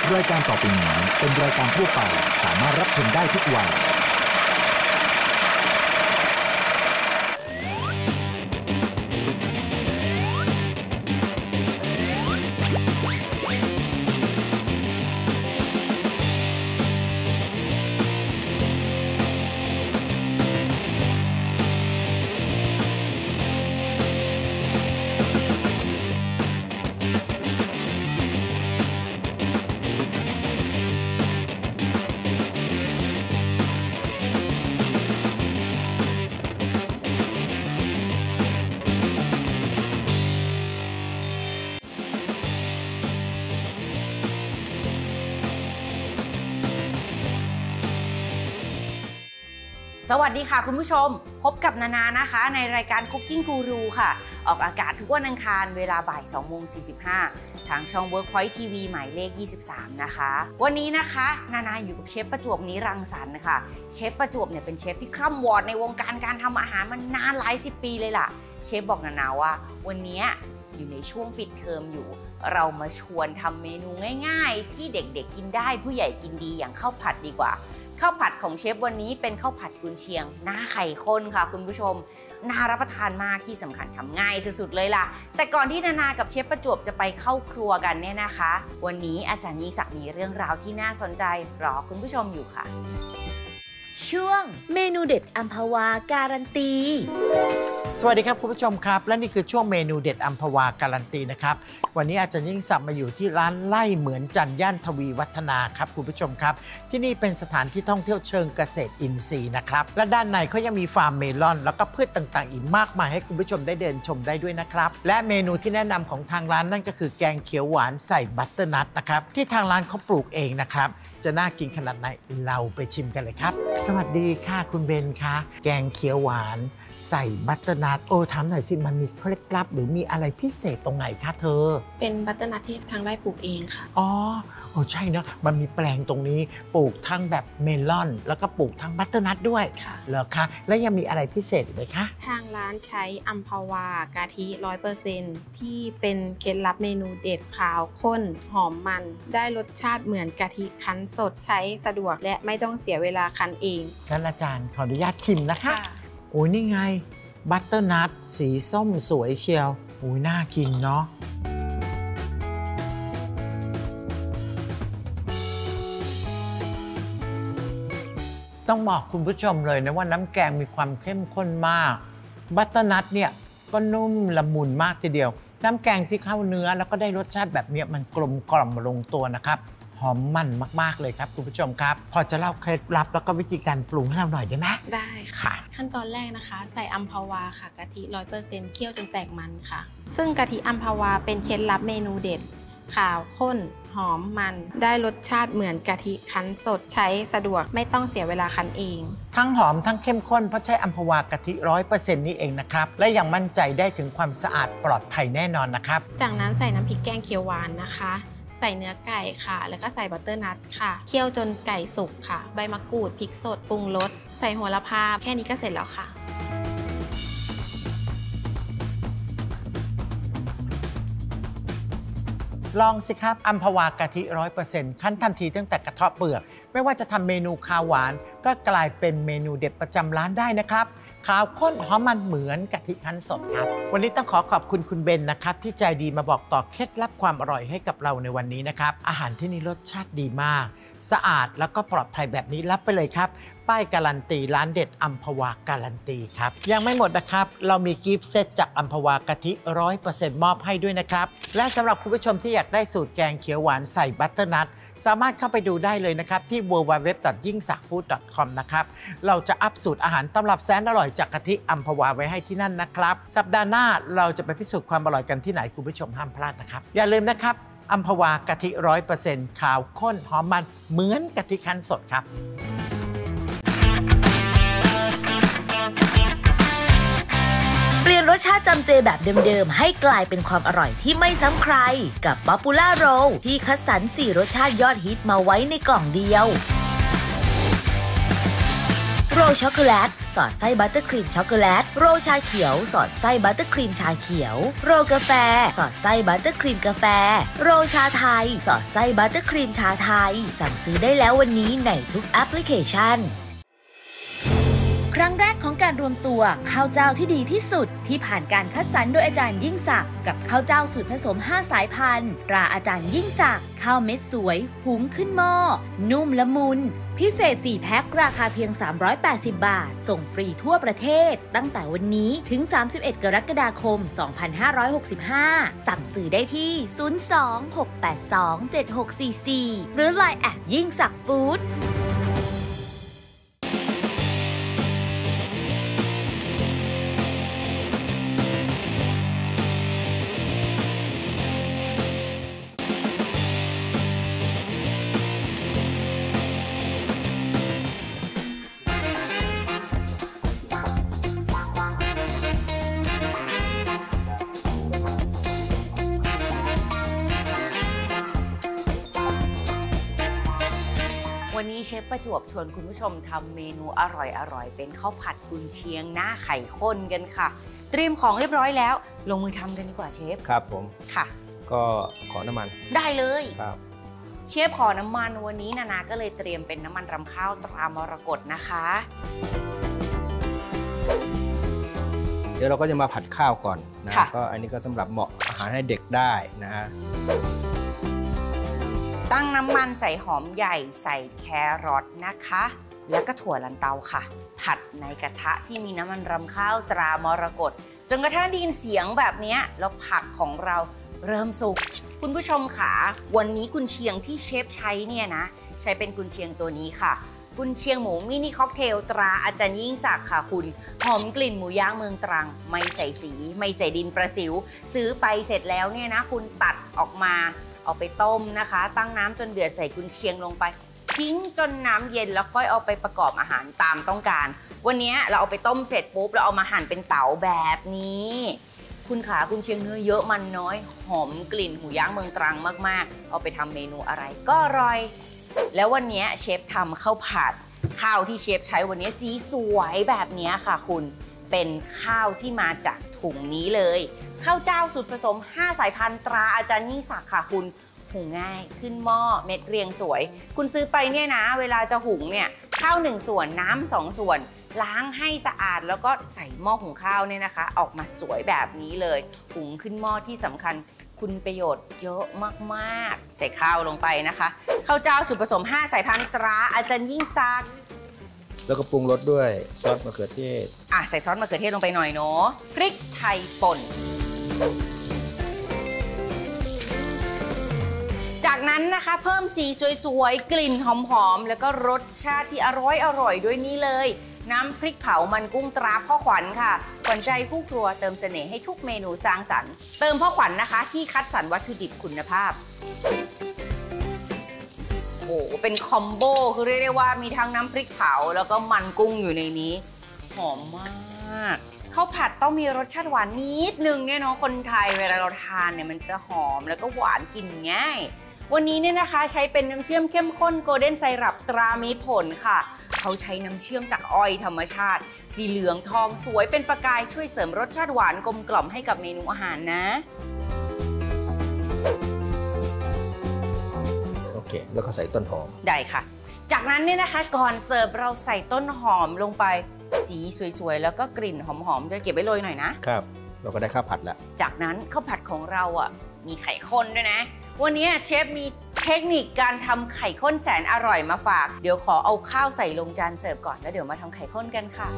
รายการต่อไปนี้เป็นรายการทั่วไปสามารถรับชมได้ทุกวัยสวัสดีค่ะคุณผู้ชมพบกับนานานะคะในรายการ Cooking Guru ค่ะออกอากาศทุกวันอังคารเวลาบ่าย 2:45 ทางช่อง Workpoint TV หมายเลข 23 นะคะวันนี้นะคะนานาอยู่กับเชฟประจวบนิรังสรรค์ค่ะเชฟประจวบเนี่ยเป็นเชฟที่คร่ำวอร์ดในวงการการทำอาหารมานานหลาย10 ปีเลยล่ะเชฟบอกนานาว่าวันนี้อยู่ในช่วงปิดเทอมอยู่เรามาชวนทำเมนูง่ายๆที่เด็กๆกินได้ผู้ใหญ่กินดีอย่างข้าวผัดดีกว่าข้าวผัดของเชฟวันนี้เป็นข้าวผัดกุนเชียงหน้าไข่ข้นค่ะคุณผู้ชมน่ารับประทานมากที่สำคัญทำง่ายสุดๆเลยล่ะแต่ก่อนที่นานากับเชฟประจวบจะไปเข้าครัวกันเนี่ยนะคะวันนี้อาจารย์ยิ่งศักดิ์มีเรื่องราวที่น่าสนใจรอคุณผู้ชมอยู่ค่ะช่วงเมนูเด็ดอัมพวาการันตีสวัสดีครับคุณผู้ชมครับและนี่คือช่วงเมนูเด็ดอัมพวาการันตีนะครับวันนี้อาจารย์ยิ่งศักดิ์มาอยู่ที่ร้านไล่เหมือนจันย่านทวีวัฒนาครับคุณผู้ชมครับที่นี่เป็นสถานที่ท่องเที่ยวเชิงเกษตรอินทรีย์นะครับและด้านในเขายังมีฟาร์มเมลอนแล้วก็พืชต่างๆอีกมากมายให้คุณผู้ชมได้เดินชมได้ด้วยนะครับและเมนูที่แนะนำของทางร้านนั่นก็คือแกงเขียวหวานใส่บัตเตอร์นัทนะครับที่ทางร้านเขาปลูกเองนะครับจะน่ากินขนาดไหนเราไปชิมกันเลยครับสวัสดีค่ะคุณเบนคะแกงเขียวหวานใส่บัตเตอร์นัทถามหน่อยสิมันมีเคล็ดลับหรือมีอะไรพิเศษตรงไหนคะเธอเป็นบัตเตอร์นัทที่ทางไร่ปลูกเองค่ะอ๋อใช่เนาะมันมีแปลงตรงนี้ปลูกทั้งแบบเมลอนแล้วก็ปลูกทั้งบัตเตอร์นัทด้วยเหรอคะและยังมีอะไรพิเศษอีกไหมคะทางร้านใช้อัมพวากะทิ 100% ที่เป็นเคล็ดลับเมนูเด็ดขาวข้นหอมมันได้รสชาติเหมือนกะทิคั้นสดใช้สะดวกและไม่ต้องเสียเวลาคั้นเองงั้นอาจารย์ขออนุญาตชิมนะคะโอ้ยนี่ไงบัตเตอร์นัทสีส้มสวยเชียวโอ้ยน่ากินเนาะต้องบอกคุณผู้ชมเลยนะว่าน้ำแกงมีความเข้มข้นมากบัตเตอร์นัทเนี่ยก็นุ่มละมุนมากทีเดียวน้ำแกงที่เข้าเนื้อแล้วก็ได้รสชาติแบบนี้มันกลมกล่อมลงตัวนะครับหอมมันมากๆเลยครับคุณผู้ชมครับพอจะเล่าเคล็ดลับแล้วก็วิธีการปรุงให้เราหน่อยได้ไหมได้ค่ะขั้นตอนแรกนะคะใส่อัมพวาค่ะกะทิ 100% เคี่ยวจนแตกมันค่ะซึ่งกะทิอัมพวาเป็นเคล็ดลับเมนูเด็ดขาวข้นหอมมันได้รสชาติเหมือนกะทิคั้นสดใช้สะดวกไม่ต้องเสียเวลาคั้นเองทั้งหอมทั้งเข้มข้นเพราะใช้อัมพวากะทิ 100% นี่เองนะครับและยังมั่นใจได้ถึงความสะอาดปลอดภัยแน่นอนนะครับจากนั้นใส่น้ำพริกแกงเขียวหวานนะคะใส่เนื้อไก่ค่ะแล้วก็ใส่บัตเตอร์นัทค่ะเคี่ยวจนไก่สุกค่ะใบมะกรูดพริกสดปรุงรสใส่โหระพาแค่นี้ก็เสร็จแล้วค่ะลองสิครับอัมพวากะทิ 100% ขั้นทันทีตั้งแต่กระเทาะเปลือกไม่ว่าจะทำเมนูคาวหวานก็กลายเป็นเมนูเด็ดประจำร้านได้นะครับขาวข้นหอมมันเหมือนกะทิคั้นสดครับวันนี้ต้องขอบคุณคุณเบนนะครับที่ใจดีมาบอกต่อเคล็ดลับความอร่อยให้กับเราในวันนี้นะครับอาหารที่นี่รสชาติดีมากสะอาดแล้วก็ปลอดภัยแบบนี้รับไปเลยครับป้ายการันตีร้านเด็ดอัมพวาการันตีครับยังไม่หมดนะครับเรามีกิฟต์เซตจากอัมพวากะทิ 100% มอบให้ด้วยนะครับและสำหรับคุณผู้ชมที่อยากได้สูตรแกงเขียวหวานใส่บัตเตอร์นัทสามารถเข้าไปดูได้เลยนะครับที่ www.yingsakfood.com นะครับเราจะอัพสูตรอาหารตำรับแสนอร่อยจากกะทิอัมพวาไว้ให้ที่นั่นนะครับสัปดาห์หน้าเราจะไปพิสูจน์ความอร่อยกันที่ไหนคุณผู้ชมห้ามพลาดนะครับอย่าลืมนะครับอัมพวากะทิ 100% ขาวข้นหอมมันเหมือนกะทิคั้นสดครับเปลี่ยนรสชาติจำเจแบบเดิมๆให้กลายเป็นความอร่อยที่ไม่ซ้ำใครกับ Popular Roll ที่คัดสรร4รสชาติยอดฮิตมาไว้ในกล่องเดียวโรลช็อกโกแลตซสอดไส้บัตเตอร์ครีมช็อกโกแลตโรลชาเขียวสอดไส้บัตเตอร์ครีมชาเขียวโรลกาแฟสอดไส้บัตเตอร์ครีมกาแฟโรลชาไทยสอดไส้บัตเตอร์ครีมชาไทยสั่งซื้อได้แล้ววันนี้ในทุกแอปพลิเคชันครั้งแรกของการรวมตัวข้าวเจ้าที่ดีที่สุดที่ผ่านการคัดสรรโดยอาจารย์ยิ่งศักดิ์กับข้าวเจ้าสูตรผสม5สายพันธุ์ตราอาจารย์ยิ่งศักดิ์ข้าวเม็ดสวยหุงขึ้นหม้อนุ่มละมุนพิเศษ4แพ็คราคาเพียง380 บาทส่งฟรีทั่วประเทศตั้งแต่วันนี้ถึง31กรกฎาคม2565สั่งซื้อได้ที่02-682-7644หรือ LINE แอดยิ่งศักดิ์ฟู้ดวันนี้เชฟประจวบชวนคุณผู้ชมทำเมนูอร่อยๆเป็นข้าวผัดกุนเชียงหน้าไข่ข้นกันค่ะเตรียมของเรียบร้อยแล้วลงมือทำกันดีกว่าเชฟครับผมค่ะก็ขอน้ำมันได้เลยครับเชฟขอน้ำมันวันนี้นานาก็เลยเตรียมเป็นน้ำมันรำข้าวตรามรกตนะคะเดี๋ยวเราก็จะมาผัดข้าวก่อนนะก็อันนี้ก็สำหรับเหมาะอาหารให้เด็กได้นะฮะตั้งน้ำมันใส่หอมใหญ่ใส่แครอทนะคะแล้วก็ถั่วลันเตาค่ะผัดในกระทะที่มีน้ำมันรำข้าวตรามรกตจนกระทั่งได้ยินเสียงแบบนี้แล้วผักของเราเริ่มสุกคุณผู้ชมค่ะวันนี้กุนเชียงที่เชฟใช้เนี่ยนะใช้เป็นกุนเชียงตัวนี้ค่ะกุนเชียงหมูมินิค็อกเทลตราอาจารย์ยิ่งศักดิ์ค่ะคุณหอมกลิ่นหมูย่างเมืองตรังไม่ใส่สีไม่ใส่ดินประสิวซื้อไปเสร็จแล้วเนี่ยนะคุณตัดออกมาเอาไปต้มนะคะตั้งน้ำจนเดือดใส่กุนเชียงลงไปทิ้งจนน้ำเย็นแล้วค่อยเอาไปประกอบอาหารตามต้องการวันนี้เราเอาไปต้มเสร็จปุ๊บเราเอามาหั่นเป็นเต๋าแบบนี้คุณขากุนเชียงเนื้อเยอะมันน้อยหอมกลิ่นหมูย่างเมืองตรังมากๆเอาไปทำเมนูอะไรก็อร่อยแล้ววันนี้เชฟทำข้าวผัดข้าวที่เชฟใช้วันนี้สีสวยแบบนี้ค่ะคุณเป็นข้าวที่มาจากถุงนี้เลยข้าวเจ้าสูตรผสม5สายพันธุ์ตราอาจารย์ยิ่งศักดิ์ค่ะคุณหุงง่ายขึ้นหม้อเม็ดเรียงสวยคุณซื้อไปเนี่ยนะเวลาจะหุงเนี่ยข้าว1ส่วนน้ำ2ส่วนล้างให้สะอาดแล้วก็ใส่หม้อหุงข้าวเนี่ยนะคะออกมาสวยแบบนี้เลยหุงขึ้นหม้อที่สำคัญคุณประโยชน์เยอะมากๆใส่ข้าวลงไปนะคะข้าวเจ้าสูตรผสม5สายพันธุ์ตราอาจารย์ยิ่งศักดิ์แล้วก็ปรุงรสด้วยซอสมะเขือเทศใส่ซอสมะเขือเทศลงไปหน่อยเนาะพริกไทยป่นจากนั้นนะคะเพิ่มสีสวยๆกลิ่นหอมๆแล้วก็รสชาติที่อร่อยด้วยนี่เลยน้ำพริกเผามันกุ้งตราพ่อขวัญค่ะขวัญใจคู่ครัวเติมเสน่ห์ให้ทุกเมนูสร้างสรรค์เติมพ่อขวัญนะคะที่คัดสรรวัตถุดิบคุณภาพโอ้เป็นคอมโบคือเรียกได้ว่ามีทั้งน้ำพริกเผาแล้วก็มันกุ้งอยู่ในนี้หอมมากข้าวผัดต้องมีรสชาติหวานนิดนึงเนี่ยเนาะคนไทยเวลาเราทานเนี่ยมันจะหอมแล้วก็หวานกินง่ายวันนี้เนี่ยนะคะใช้เป็นน้ำเชื่อมเข้มข้นโกลเด้นไซรัปตรามีผลค่ะเขาใช้น้ำเชื่อมจากอ้อยธรรมชาติสีเหลืองทองสวยเป็นประกายช่วยเสริมรสชาติหวานกลมกล่อมให้กับเมนูอาหารนะโอเคแล้วก็ใส่ต้นหอมได้ค่ะจากนั้นเนี่ยนะคะก่อนเสิร์ฟเราใส่ต้นหอมลงไปสีสวยๆแล้วก็กลิ่นหอมๆจะเก็บไว้โรยหน่อยนะครับเราก็ได้ข้าวผัดแล้วจากนั้นข้าวผัดของเรามีไข่ข้นด้วยนะวันนี้เชฟมีเทคนิคการทำไข่ข้นแสนอร่อยมาฝากเดี๋ยวขอเอาข้าวใส่ลงจานเสิร์ฟก่อนแล้วเดี๋ยวมาทำไข่ข้นกันค่ะ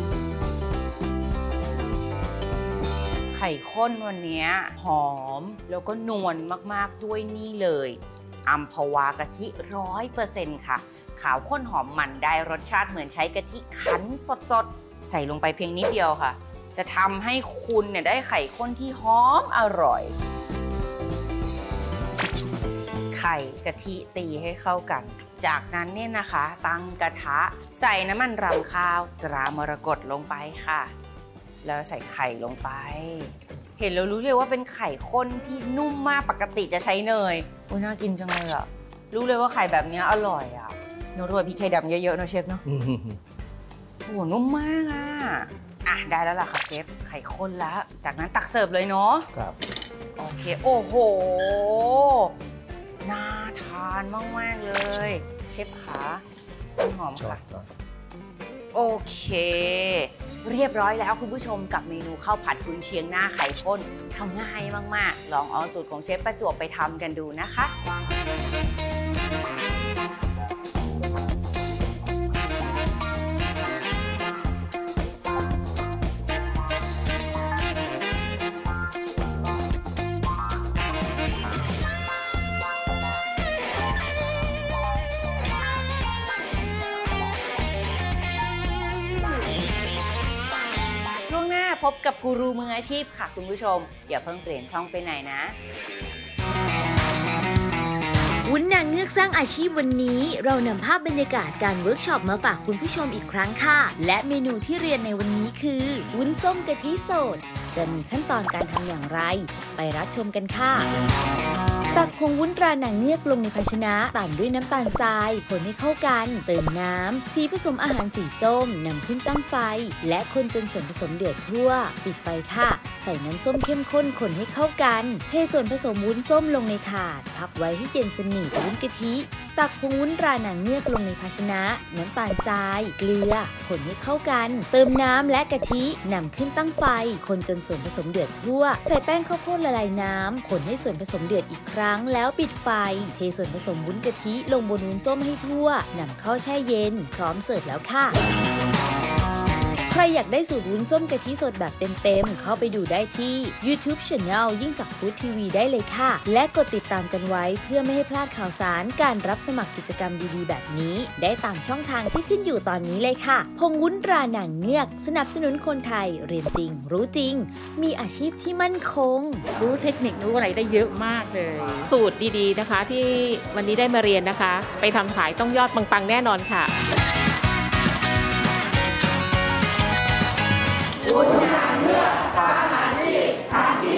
ไข่ข้นวันนี้หอมแล้วก็นวลมากๆด้วยนี่เลยอัมพวากะทิ 100% ค่ะขาวข้นหอมมันได้รสชาติเหมือนใช้กะทิคั้นสดๆใส่ลงไปเพียงนิดเดียวค่ะจะทำให้คุณเนี่ยได้ไข่ข้นที่หอมอร่อยไข่กะทิตีให้เข้ากันจากนั้นเนี่ยนะคะตั้งกระทะใส่น้ำมันรำข้าวตรามรกตลงไปค่ะแล้วใส่ไข่ลงไปเห็นแล้วรู้เลยว่าเป็นไข่ข้นที่นุ่มมากปกติจะใช้เนยน่ากินจังเลยอ่ะรู้เลยว่าไข่แบบนี้อร่อยอ่ะโน้ตโรยพริกไทยดำเยอะๆนะเชฟเนาะโอ้นุ่มมากได้แล้วล่ะค่ะเชฟไข่ข้นแล้วจากนั้นตักเสิร์ฟเลยเนาะครับโอเคโอ้โหน่าทานมากๆเลยเชฟขาต้นหอมค่ะโอเคเรียบร้อยแล้วคุณผู้ชมกับเมนูข้าวผัดกุนเชียงหน้าไข่ข้นทำง่ายมากๆลองเอาสูตรของเชฟประจวบไปทำกันดูนะคะพบกับกูรูมืออาชีพค่ะคุณผู้ชมอย่าเพิ่งเปลี่ยนช่องไปไหนนะวุ้นนางเงือกสร้างอาชีพวันนี้เรานำภาพบรรยากาศการเวิร์กช็อปมาฝากคุณผู้ชมอีกครั้งค่ะและเมนูที่เรียนในวันนี้คือวุ้นส้มกะทิสดจะมีขั้นตอนการทำอย่างไรไปรับชมกันค่ะตักผงวุ้นตรานางเงือกลงในภาชนะตามด้วยน้ำตาลทรายคนให้เข้ากันเติมน้ำสีผสมอาหารสีส้มนำขึ้นตั้งไฟและคนจนส่วนผสมเดือดทั่วปิดไฟค่ะใส่น้ำส้มเข้มข้นคนให้เข้ากันเทส่วนผสมวุ้นส้มลงในถาดพักไว้ให้เย็นสนิทวุ้นกะทิตักผงวุ้นตรานางเงือกลงในภาชนะน้ำตาลทรายเกลือคนให้เข้ากันเติมน้ำและกะทินำขึ้นตั้งไฟคนจนส่วนผสมเดือดทั่วใส่แป้งข้าวโพดละลายน้ำคนให้ส่วนผสมเดือดอีกครั้งแล้วปิดไฟเทส่วนผสมวุ้นกะทิลงบนวุ้นส้มให้ทั่วนำเข้าแช่เย็นพร้อมเสิร์ฟแล้วค่ะใครอยากได้สูตรวุ้นส้มกะทิสดแบบเต็มๆเข้าไปดูได้ที่ YouTube Channel ยิ่งศักดิ์ฟู้ดทีวีได้เลยค่ะและกดติดตามกันไว้เพื่อไม่ให้พลาดข่าวสารการรับสมัครกิจกรรมดีๆแบบนี้ได้ตามช่องทางที่ขึ้นอยู่ตอนนี้เลยค่ะผงวุ้นตรานางเงือกสนับสนุนคนไทยเรียนจริงรู้จริงมีอาชีพที่มั่นคงรู้เทคนิครู้อะไรได้เยอะมากเลยสูตรดีๆนะคะที่วันนี้ได้มาเรียนนะคะไปทำขายต้องยอดปังๆแน่นอนค่ะวุ้นนางเงือกสร้างอาชีพขั้นที่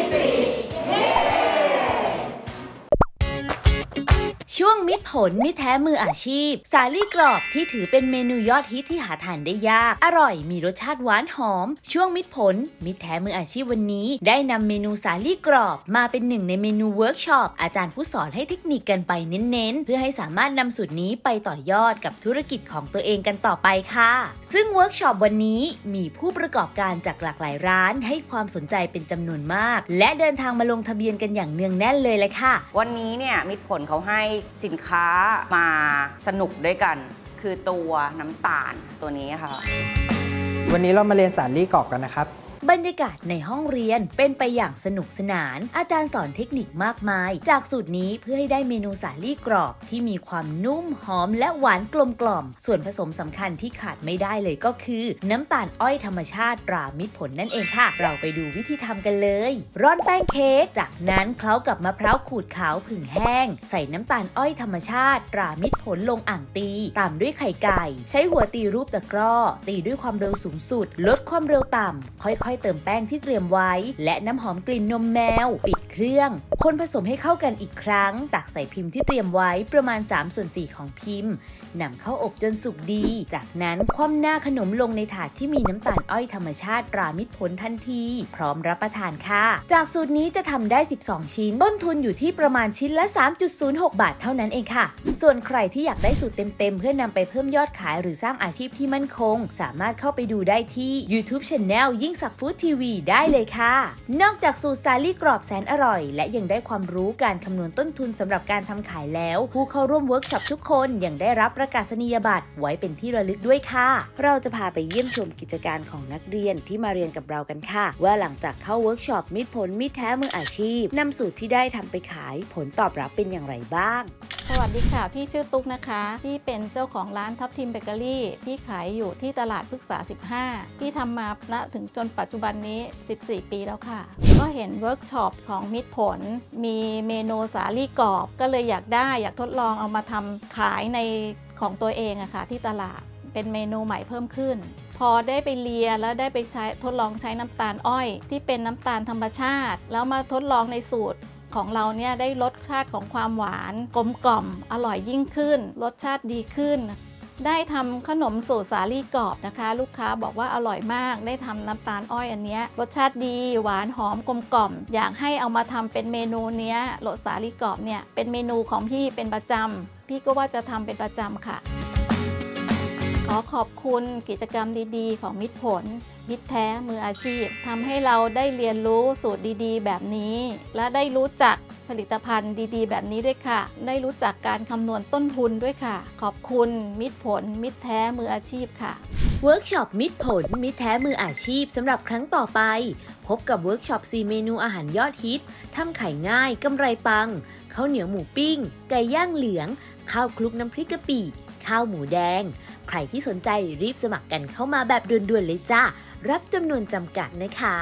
4ช่วงมิตรผลมิตรแท้มืออาชีพสาลี่กรอบที่ถือเป็นเมนูยอดฮิตที่หาทานได้ยากอร่อยมีรสชาติหวานหอมช่วงมิตรผลมิตรแท้มืออาชีพวันนี้ได้นำเมนูสาลี่กรอบมาเป็นหนึ่งในเมนูเวิร์กช็อปอาจารย์ผู้สอนให้เทคนิคกันไปเน้นๆเพื่อให้สามารถนำสูตรนี้ไปต่อยอดกับธุรกิจของตัวเองกันต่อไปค่ะซึ่งเวิร์กช็อปวันนี้มีผู้ประกอบการจากหลากหลายร้านให้ความสนใจเป็นจำนวนมากและเดินทางมาลงทะเบียนกันอย่างเนืองแน่นเลยแหละค่ะวันนี้เนี่ยมิตรผลเขาให้สินค้ามาสนุกด้วยกันคือตัวน้ำตาลตัวนี้ค่ะวันนี้เรามาเรียนสาลี่กรอบกันนะครับบรรยากาศในห้องเรียนเป็นไปอย่างสนุกสนานอาจารย์สอนเทคนิคมากมายจากสูตรนี้เพื่อให้ได้เมนูสาลี่กรอบที่มีความนุ่มหอมและหวานกลมกล่อมส่วนผสมสำคัญที่ขาดไม่ได้เลยก็คือน้ำตาลอ้อยธรรมชาติตรามิตรผลนั่นเองค่ะเราไปดูวิธีทำกันเลยร่อนแป้งเค้กจากนั้นเคล้ากับมะพร้าวขูดขาวผึ่งแห้งใส่น้ำตาลอ้อยธรรมชาติตรามิตรผลลงอ่างตีตามด้วยไข่ไก่ใช้หัวตีรูปตะกร้อตีด้วยความเร็วสูงสุดลดความเร็วต่ำค่อยๆเติมแป้งที่เตรียมไว้และน้ำหอมกลิ่นนมแมวปิดเครื่องคนผสมให้เข้ากันอีกครั้งตักใส่พิมพ์ที่เตรียมไว้ประมาณ3/4ของพิมพ์นำเข้าอบจนสุกดีจากนั้นคว่ำหน้าขนมลงในถาดที่มีน้ำตาลอ้อยธรรมชาติตรามิตรผลทันทีพร้อมรับประทานค่ะจากสูตรนี้จะทำได้12ชิ้นต้นทุนอยู่ที่ประมาณชิ้นละ 3.06 บาทเท่านั้นเองค่ะส่วนใครที่อยากได้สูตรเต็มๆเพื่อนำไปเพิ่มยอดขายหรือสร้างอาชีพที่มั่นคงสามารถเข้าไปดูได้ที่ YouTube Channel ยิ่งศักดิ์ฟู้ดทีวีได้เลยค่ะนอกจากสูตรสาลี่กรอบแสนอร่อยและยังได้ความรู้การคำนวณต้นทุนสำหรับการทำขายแล้วผู้เข้าร่วมเวิร์กช็อปทุกคนยังได้รับประกาศนียบัตรไว้เป็นที่ระลึกด้วยค่ะเราจะพาไปเยี่ยมชมกิจการของนักเรียนที่มาเรียนกับเรากันค่ะว่าหลังจากเข้าเวิร์กช็อปมิตรผลมิตรแท้มืออาชีพนำสูตรที่ได้ทำไปขายผลตอบรับเป็นอย่างไรบ้างสวัสดีค่ะพี่ชื่อตุ๊กนะคะที่เป็นเจ้าของร้านทับทิมเบเกอรี่ที่ขายอยู่ที่ตลาดพฤกษา15ที่ทำมาณถึงจนปัจจุบันนี้14ปีแล้วค่ะก็เห็นเวิร์กช็อปของมิตรผลมีเมนูสาลี่กรอบก็เลยอยากทดลองเอามาทำขายในของตัวเองอะค่ะที่ตลาดเป็นเมนูใหม่เพิ่มขึ้นพอได้ไปเรียนแล้วได้ไปทดลองใช้น้ำตาลอ้อยที่เป็นน้ำตาลธรรมชาติแล้วมาทดลองในสูตรของเราเนี่ยได้รสชาติของความหวานกลมกล่อมอร่อยยิ่งขึ้นรสชาติดีขึ้นได้ทำขนมสูตรสาลี่กรอบนะคะ ลูกค้าบอกว่าอร่อยมากได้ทำน้ำตาลอ้อยอันเนี้ยรสชาติดีหวานหอมกลมกล่อมอยากให้เอามาทำเป็นเมนูเนี้ยรสสาลี่กรอบเนี่ยเป็นเมนูของพี่เป็นประจำพี่ก็ว่าจะทำเป็นประจำค่ะขอขอบคุณกิจกรรมดีๆของมิตรผลมิตรแท้มืออาชีพทำให้เราได้เรียนรู้สูตรดีๆแบบนี้และได้รู้จักผลิตภัณฑ์ดีๆแบบนี้ด้วยค่ะได้รู้จักการคำนวณต้นทุนด้วยค่ะขอบคุณมิตรผลมิตรแท้มืออาชีพค่ะเวิร์กช็อปมิตรผลมิตรแท้มืออาชีพสำหรับครั้งต่อไปพบกับเวิร์กช็อป4เมนูอาหารยอดฮิตทำไข่ง่ายกำไรปังข้าวเหนียวหมูปิ้งไก่ย่างเหลืองข้าวคลุกน้ำพริกกะปิข้าวหมูแดงใครที่สนใจรีบสมัครกันเข้ามาแบบด่วนๆเลยจ้ารับจำนวนจำกัดนะคะ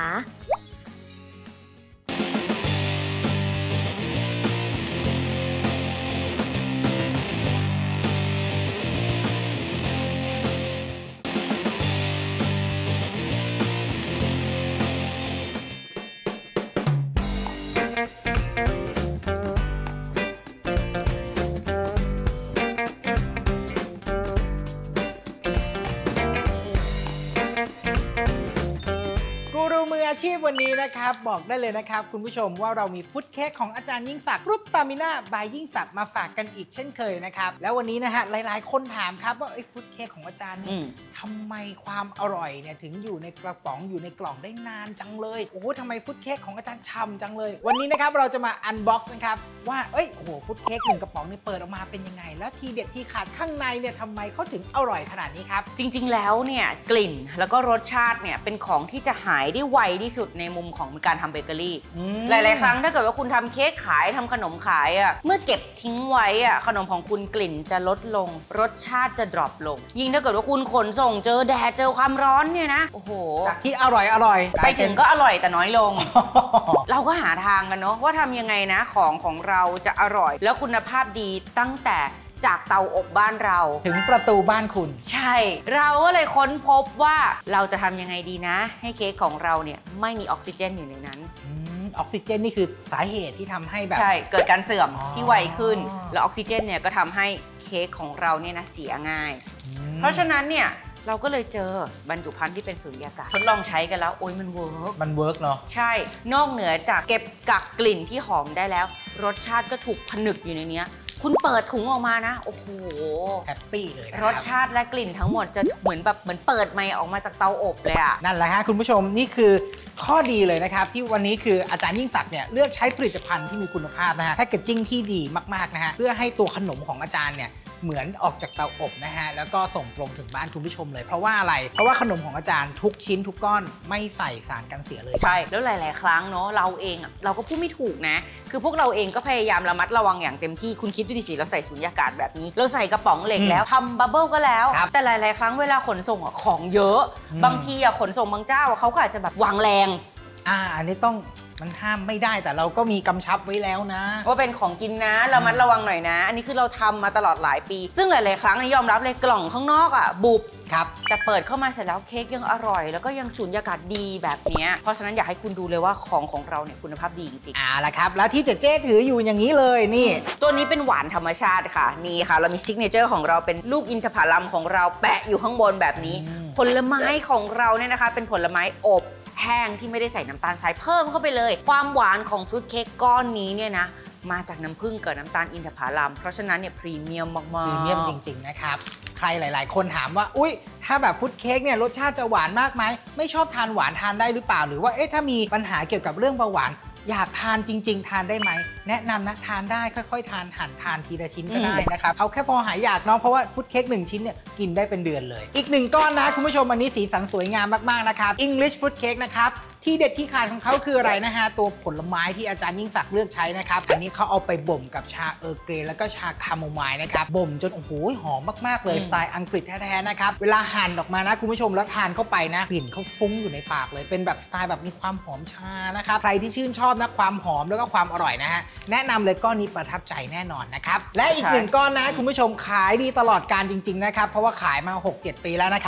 อาชีพวันนี้นะครับบอกได้เลยนะครับคุณผู้ชมว่าเรามีฟุตเค้กของอาจารย์ยิ่งศักดิ์ฟรุตตามิน่าบายยิ่งศักดิ์มาฝากกันอีกเช่นเคยนะครับแล้ววันนี้นะฮะหลายๆคนถามครับว่าไอ้ฟุตเค้กของอาจารย์นี่ทำไมความอร่อยเนี่ยถึงอยู่ในกระป๋องอยู่ในกล่องได้นานจังเลยโอ้โหทำไมฟุตเค้กของอาจารย์ฉ่ำจังเลยวันนี้นะครับเราจะมาอันบ็อกซ์นะครับว่าโอ้โหฟุตเค้ก1กระป๋องนี่เปิดออกมาเป็นยังไงแล้วทีเด็ดที่ขาดข้างในเนี่ยทำไมเขาถึงอร่อยขนาดนี้ครับจริงๆแล้วเนี่ยกลิ่นแล้วก็รสชาติเนี่ยเป็นของที่จะหายได้ไวที่สุดในมุมของการทำเบเกอรี่หลายๆครั้งถ้าเกิดว่าคุณทำเค้กขายทำขนมขายอ่ะเมื่อเก็บทิ้งไว้อ่ะขนมของคุณกลิ่นจะลดลงรสชาติจะดรอปลงยิ่งถ้าเกิดว่าคุณขนส่งเจอแดดเจอความร้อนเนี่ยนะโอ้โหจากที่อร่อยไปถึงก็อร่อยแต่น้อยลง เราก็หาทางกันเนาะว่าทำยังไงนะของเราจะอร่อยแล้วคุณภาพดีตั้งแต่จากเตาอบบ้านเราถึงประตูบ้านคุณใช่เราก็เลยค้นพบว่าเราจะทำยังไงดีนะให้เค้กของเราเนี่ยไม่มีออกซิเจนอยู่ในนั้นออกซิเจนนี่คือสาเหตุที่ทำให้แบบใช่เกิดการเสื่อมที่ไวขึ้นแล้วออกซิเจนเนี่ยก็ทำให้เค้กของเราเนี่ยนะเสียง่ายเพราะฉะนั้นเนี่ยเราก็เลยเจอบรรจุภัณฑ์ที่เป็นสุญญากาศทดลองใช้กันแล้วโอ้ยมันเวิร์กเนาะใช่นอกเหนือจากเก็บกักกลิ่นที่หอมได้แล้วรสชาติก็ถูกผนึกอยู่ในนี้คุณเปิดถุงออกมานะโอ้โหแฮปปี้เลยรสชาติและกลิ่นทั้งหมดจะเหมือนเปิดใหม่ออกมาจากเตาอบเลยอ่ะนั่นแหละฮะคุณผู้ชมนี่คือข้อดีเลยนะครับที่วันนี้คืออาจารย์ยิ่งศักดิ์เนี่ยเลือกใช้ผลิตภัณฑ์ที่มีคุณภาพนะฮะแพคเกจจิ้งที่ดีมากๆนะฮะเพื่อให้ตัวขนมของอาจารย์เนี่ยเหมือนออกจากเตาอบนะฮะแล้วก็ส่งตรงถึงบ้านคุณผู้ชมเลยเพราะว่าอะไรเพราะว่าขนมของอาจารย์ทุกชิ้นทุกก้อนไม่ใส่สารกันเสียเลยใช่แล้วหลายๆครั้งเนาะเราเองเราก็พูดไม่ถูกนะคือพวกเราเองก็พยายามระมัดระวังอย่างเต็มที่คุณคิดดูดิสิเราใส่สุญญากาศแบบนี้เราใส่กระป๋องเหล็กแล้วทำบับเบิ้ลก็แล้วแต่หลายๆครั้งเวลาขนส่งของเยอะบางทีขนส่งบางเจ้าเขาก็อาจจะแบบวางแรงอันนี้ต้องมันห้ามไม่ได้แต่เราก็มีกำชับไว้แล้วนะว่าเป็นของกินนะเรามัดระวังหน่อยนะอันนี้คือเราทำมาตลอดหลายปีซึ่งหลายๆครั้งยอมรับเลยกล่องข้างนอกบุบครับแต่เปิดเข้ามาเสร็จแล้วเค้กยังอร่อยแล้วก็ยังสูญญากาศดีแบบนี้เพราะฉะนั้นอยากให้คุณดูเลยว่าของเราเนี่ยคุณภาพดีจริงๆละครับแล้วที่เจ๊ถืออยู่อย่างนี้เลยนี่ตัวนี้เป็นหวานธรรมชาติค่ะนี่ค่ะเรามีซิกเนเจอร์ของเราเป็นลูกอินทผลัมของเราแปะอยู่ข้างบนแบบนี้ผลไม้ของเราเนี่ยนะคะเป็นผลไม้อบแห้งที่ไม่ได้ใส่น้ำตาลทรายเพิ่มเข้าไปเลยความหวานของฟรุตเค้กก้อนนี้เนี่ยนะมาจากน้ำผึ้งกับน้ำตาลอินทผลัมเพราะฉะนั้นเนี่ยพรีเมียมมากๆพรีเมียมจริงๆนะครับใครหลายๆคนถามว่าอุ๊ยถ้าแบบฟรุตเค้กเนี่ยรสชาติจะหวานมากไหมไม่ชอบทานหวานทานได้หรือเปล่าหรือว่าถ้ามีปัญหาเกี่ยวกับเรื่องเบาหวานอยากทานจริงๆทานได้ไหมแนะนำนะทานได้ค่อยๆทานหั่นทานทีละชิ้นก็ได้นะครับเอาแค่พอหายอยากเนาะเพราะว่าฟุตเค้ก1ชิ้นเนี่ยกินได้เป็นเดือนเลยอีก1ก้อนนะคุณผู้ชมอันนี้สีสันสวยงามมากๆนะครับ English Fruit Cake นะครับที่เด็ดที่ขาดของเขาคืออะไรนะฮะตัวผลไม้ที่อาจารย์ยิ่งศักดิ์เลือกใช้นะครับอันนี้เขาเอาไปบ่มกับชาเออร์เกรย์แล้วก็ชาคาโมไมล์นะครับบ่มจนโอ้โหหอมมากๆเลยสไตล์อังกฤษแท้ๆนะครับเวลาหั่นออกมานะคุณผู้ชมแล้วทานเข้าไปนะกลิ่นเขาฟุ้งอยู่ในปากเลยเป็นแบบสไตล์แบบมีความหอมชานะครับใครที่ชื่นชอบนะความหอมแล้วก็ความอร่อยนะฮะแนะนำเลยก้อนนี้ประทับใจแน่นอนนะครับและอีก1ก้อนนะคุณผู้ชมขายดีตลอดการจริงๆนะครับเพราะว่าขายมา 6-7 ปีแล้วนะครับ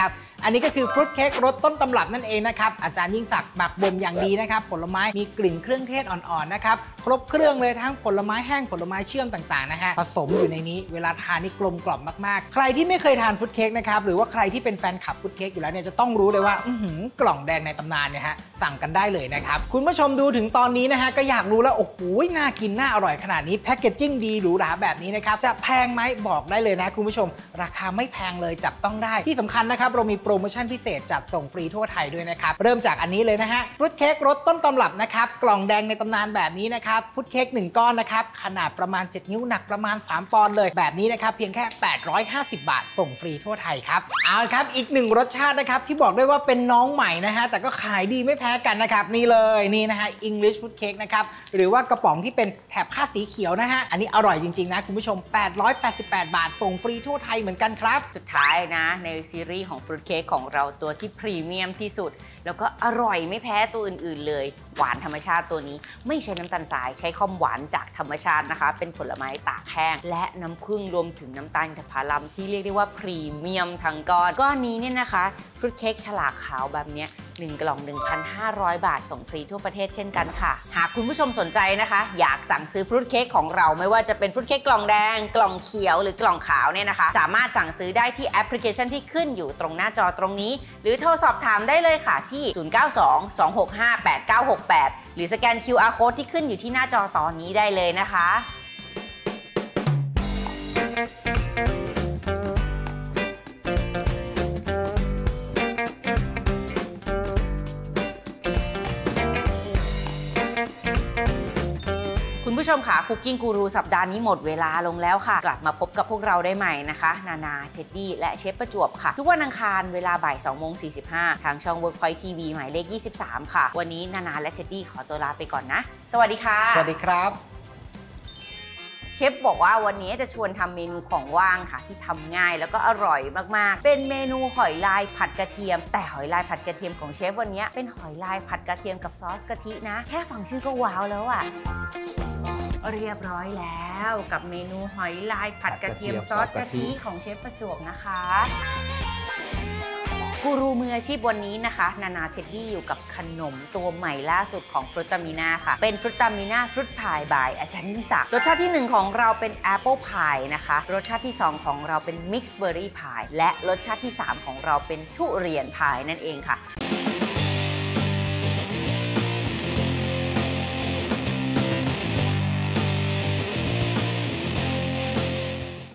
อันนี้ก็คือฟรุตเค้กรสต้นตำรับนั่นเองนะครับอาจารย์ยิ่งศักดิ์หมักบ่มอย่างดีนะครับผลไม้มีกลิ่นเครื่องเทศอ่อนๆนะครับครบเครื่องเลยทั้งผลไม้แห้งผลไม้เชื่อมต่างๆนะฮะผสมอยู่ในนี้เวลาทานนี่กลมกล่อมมากๆใครที่ไม่เคยทานฟรุตเค้กนะครับหรือว่าใครที่เป็นแฟนคลับฟรุตเค้กอยู่แล้วเนี่ยจะต้องรู้เลยว่ากล่องแดงในตำนานเนี่ยฮะสั่งกันได้เลยนะครับคุณผู้ชมดูถึงตอนนี้นะฮะก็อยากรู้แล้วโอ้โหน่ากินน่าอร่อยขนาดนี้แพคเกจจิ้งดีหรูหราแบบนี้นะครับจะแพงไหมบอกได้เลยนะคุณผู้ชมราคาไม่แพงเลยจับต้องได้ที่สำคัญนะครับเรามีโปรโมชั่นพิเศษจัดส่งฟรีทั่วไทยด้วยนะครับเริ่มจากอันนี้เลยนะฮะฟรุตเค้กรสต้นตำรับนะครับกล่องแดงในตำนานแบบนี้นะครับฟรุตเค้ก1ก้อนนะครับขนาดประมาณ7นิ้วหนักประมาณ3ปอนด์เลยแบบนี้นะครับเพียงแค่850 บาทส่งฟรีทั่วไทยครับเอาครับอีก1รสชาตินะครับที่บอกได้ว่าเป็นน้องใหม่นะฮะแต่ก็ขายดีไม่แพ้กันนะครับนี่เลยนี่นะฮะ English Fruit Cake นะครับหรือว่ากระป๋องที่เป็นแถบผ้าสีเขียวนะฮะอันนี้อร่อยจริงๆนะคุณผู้ชม888 บาทส่งฟรีทั่วไทยเหมือนกันครับสุดท้ายนะในซีรีส์ของฟรุตเค้กของเราตัวที่พรีเมียมที่สุดแล้วก็อร่อยไม่แพ้ตัวอื่นๆเลยหวานธรรมชาติตัวนี้ไม่ใช้น้ำตาลทรายใช้ความหวานจากธรรมชาตินะคะเป็นผลไม้ตากแห้งและน้ำผึ้งรวมถึงน้ำตาลอินทผลัมที่เรียกได้ว่าพรีเมียมทั้งก้อนนี้เนี่ยนะคะฟรุตเค้กฉลากขาวแบบนี้1 กล่อง 1,500 บาทส่งฟรีทั่วประเทศเช่นกันค่ะหากคุณผู้ชมสนใจนะคะอยากสั่งซื้อฟรุตเค้กของเราไม่ว่าจะเป็นฟรุตเค้กกล่องแดงกล่องเขียวหรือกล่องขาวเนี่ยนะคะสามารถสั่งซื้อได้ที่แอปพลิเคชันที่ขึ้นอยู่ตรงหน้าจอตรงนี้หรือโทรสอบถามได้เลยค่ะที่ 0922658968 หรือสแกน QR Code ที่ขึ้นอยู่ที่หน้าจอตอนนี้ได้เลยนะคะคุณผู้ชมค่ะคุกกิ้งกูรูสัปดาห์นี้หมดเวลาลงแล้วค่ะกลับมาพบกับพวกเราได้ใหม่นะคะนานาเท็ดดี้และเชฟประจวบค่ะทุกวันอังคารเวลาบ่าย 2:45 ทางช่อง Workpoint TV หมายเลข 23 ค่ะวันนี้นานาและเท็ดดี้ขอตัวลาไปก่อนนะสวัสดีค่ะสวัสดีครับเชฟบอกว่าวันนี้จะชวนทำเมนูของว่างค่ะที่ทำง่ายแล้วก็อร่อยมากๆเป็นเมนูหอยลายผัดกระเทียมแต่หอยลายผัดกระเทียมของเชฟวันนี้เป็นหอยลายผัดกระเทียมกับซอสกะทินะแค่ฟังชื่อก็ว้าวแล้วอ่ะเรียบร้อยแล้วกับเมนูหอยลายผัดกระเทียมซอสกะทิของเชฟประจวบนะคะกูรูมืออาชีพวันนี้นะคะนานาเท็ดดี้อยู่กับขนมตัวใหม่ล่าสุดของฟรุตตามิน่าค่ะเป็นฟรุตตามิน่าฟรุตพายบายอาจารย์ยิ่งศักดิ์รสชาติที่1ของเราเป็นแอปเปิลพายนะคะรสชาติที่2ของเราเป็นมิกซ์เบอร์รี่พายและรสชาติที่3ของเราเป็นทุเรียนพายนั่นเองค่ะ